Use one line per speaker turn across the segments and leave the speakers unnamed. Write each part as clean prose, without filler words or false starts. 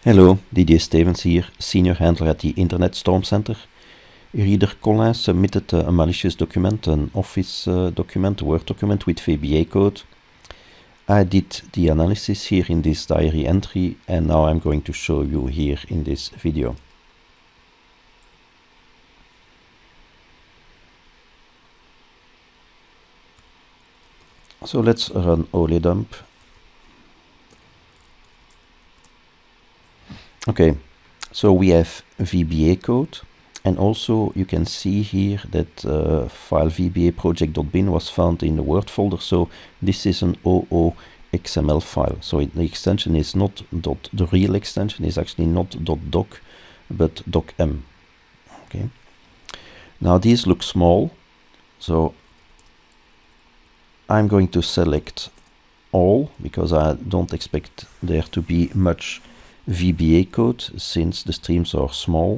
Hello, Didier Stevens here, senior handler at the Internet Storm Center. Reader Colin submitted a malicious document, an Office document, a Word document with VBA code. I did the analysis here in this diary entry, and now I'm going to show you here in this video. So let's run OLEDump. Okay, so we have VBA code, and also you can see here that file VBA project.bin was found in the Word folder, so this is an OO.xml file. So the extension is not the real extension is actually not .doc, but .docm. Okay. Now these look small, so I'm going to select all because I don't expect there to be much VBA code since the streams are small.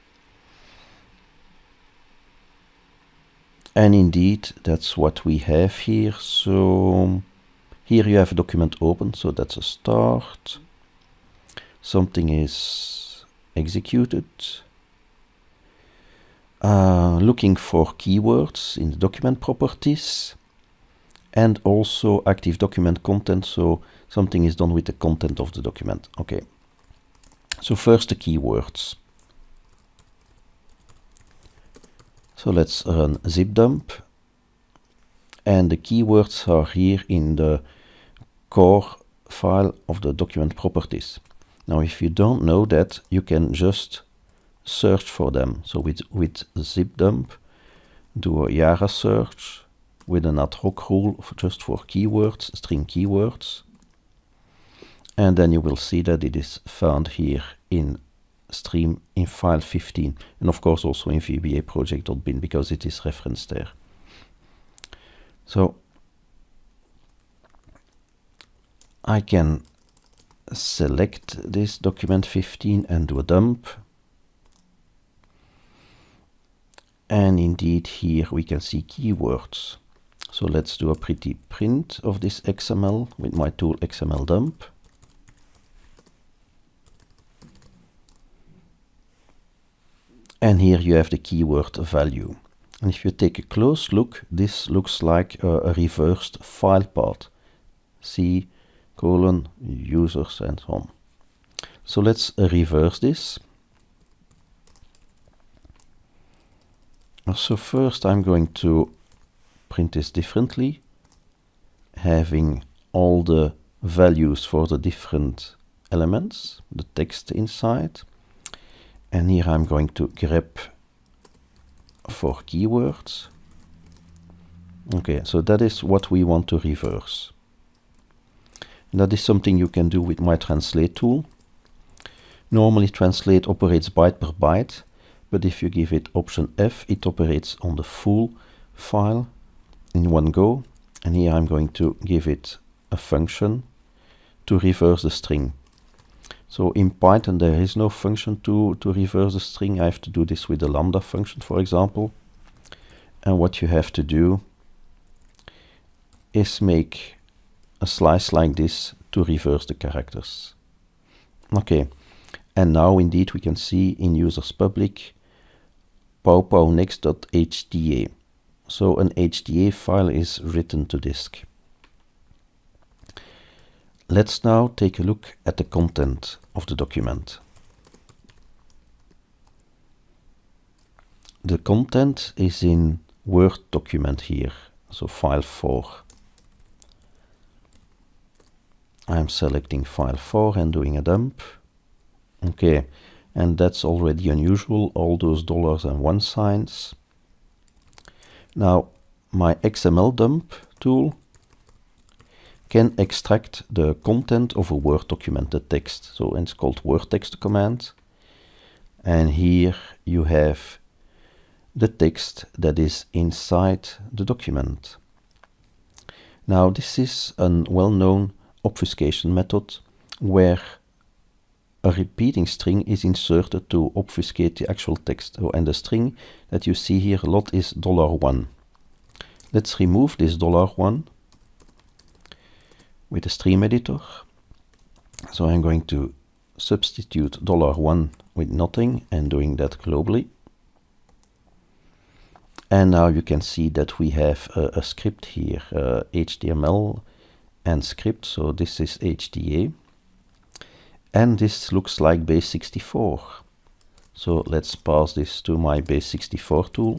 And indeed, that's what we have here. So here you have a document open, so that's a start. Something is executed. Looking for keywords in the document properties. And also active document content, so something is done with the content of the document. Okay. So first the keywords. So let's run zipdump. And the keywords are here in the core file of the document properties. Now if you don't know that, you can just search for them. So with zipdump, do a Yara search with an ad hoc rule just for keywords, string keywords. And then you will see that it is found here in stream in file 15, and of course also in VBA project.bin because it is referenced there. So I can select this document 15 and do a dump. And indeed here we can see keywords. So let's do a pretty print of this XML with my tool XMLDump. And here you have the keyword value. And if you take a close look, this looks like a reversed file path. C:, users, and so on. So let's reverse this. So first I'm going to print this differently, having all the values for the different elements, the text inside. And here I'm going to grep for keywords. Okay, so that is what we want to reverse. And that is something you can do with my translate tool. Normally translate operates byte per byte, but if you give it option F, it operates on the full file in one go. And here I'm going to give it a function to reverse the string. So in Python there is no function to reverse the string. I have to do this with the lambda function, for example. And what you have to do is make a slice like this to reverse the characters. Okay, and now indeed we can see in users public powpownext.hda. So an HDA file is written to disk. Let's now take a look at the content of the document. The content is in Word document here, so file 4. I'm selecting file 4 and doing a dump. Okay, and that's already unusual, all those dollars and one signs. Now my XMLDump tool can extract the content of a Word document, the text. So it's called Word text command. And here you have the text that is inside the document. Now this is a well-known obfuscation method where a repeating string is inserted to obfuscate the actual text. Oh, and the string that you see here a lot is $1. Let's remove this $1 with the stream editor. So I'm going to substitute $1 with nothing and doing that globally. And now you can see that we have a script here, HTML and script. So this is HTA. And this looks like base64. So let's pass this to my base64 tool.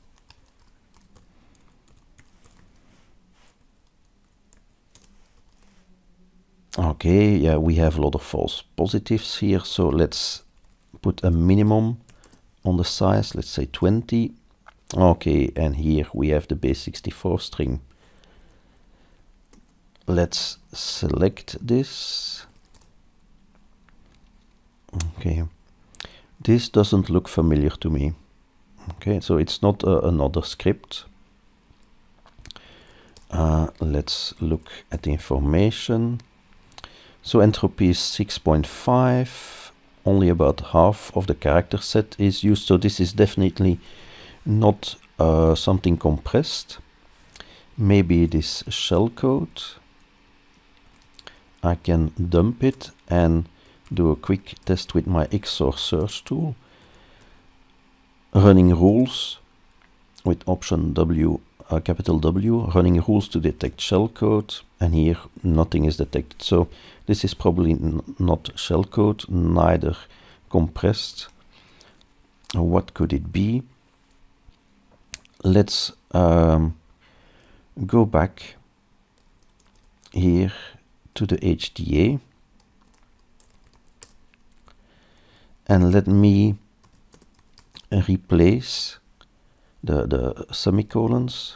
Okay, yeah, we have a lot of false positives here. So let's put a minimum on the size, let's say 20. Okay, and here we have the base64 string. Let's select this. Okay, this doesn't look familiar to me. Okay, so it's not another script. Let's look at the information. So entropy is 6.5, only about half of the character set is used, so this is definitely not something compressed. Maybe it is shellcode. I can dump it and do a quick test with my XOR search tool. Running rules with option W, capital W, running rules to detect shellcode, and here nothing is detected. So this is probably not shellcode, neither compressed. What could it be? Let's go back here to the HTA and let me replace the semicolons,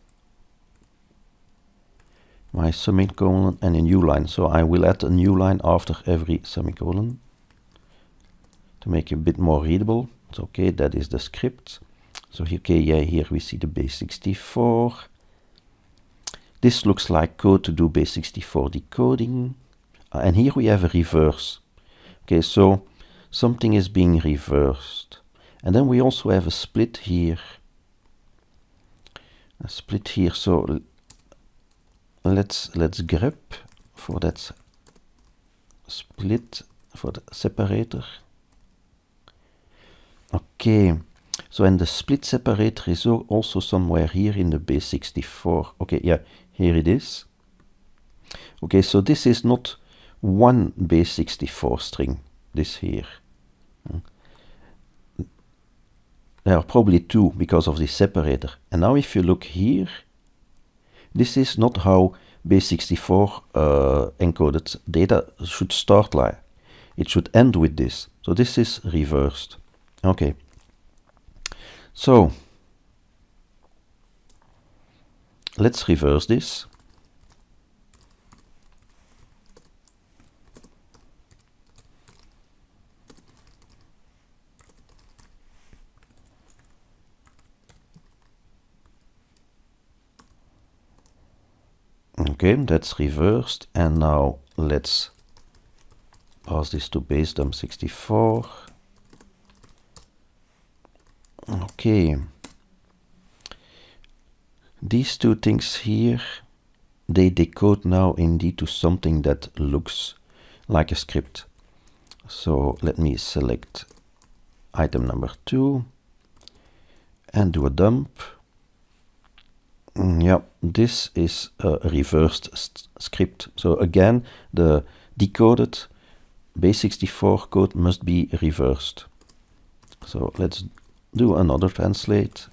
my semicolon and a new line. So I will add a new line after every semicolon to make it a bit more readable. It's okay, that is the script. So here, okay, yeah, here we see the base64. This looks like code to do base64 decoding. And here we have a reverse. Okay, so something is being reversed. And then we also have a split here. A split here, so let's grep for that split, for the separator. Okay, so and the split separator is also somewhere here in the base64. Okay, yeah, here it is. Okay, so this is not one base64 string, this here. There are probably two because of the separator. And now if you look here, this is not how base64 encoded data should start like. It should end with this. So this is reversed. Okay. So let's reverse this. Okay, that's reversed, and now let's pass this to basedump64. Okay, these two things here, they decode now indeed to something that looks like a script. So let me select item number 2 and do a dump. Yeah, this is a reversed script. So again, the decoded base64 code must be reversed. So let's do another translate.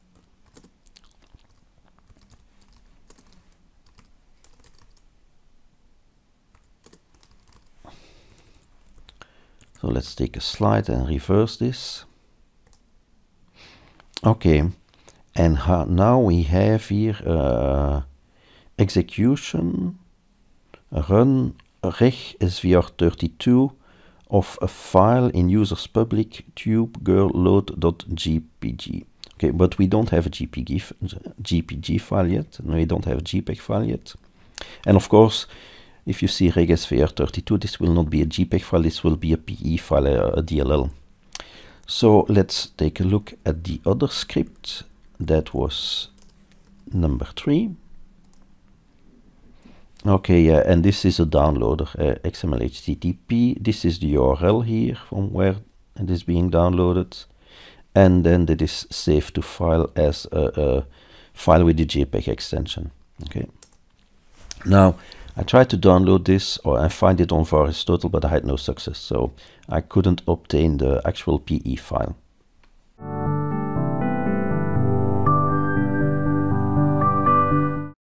So let's take a slide and reverse this. Okay. And now we have here execution, run reg svr32 of a file in user's public tubegirl-load.jpg. Okay, but we don't have a GPG file yet. No, we don't have a JPEG file yet. And of course, if you see reg svr32, this will not be a JPEG file. This will be a PE file, a DLL. So let's take a look at the other script. That was number 3. Okay, yeah, and this is a downloader, XML HTTP. This is the URL here from where it is being downloaded, and then it is saved to file as a file with the JPEG extension. Okay. Now I tried to download this, or I find it on VirusTotal, but I had no success, so I couldn't obtain the actual PE file.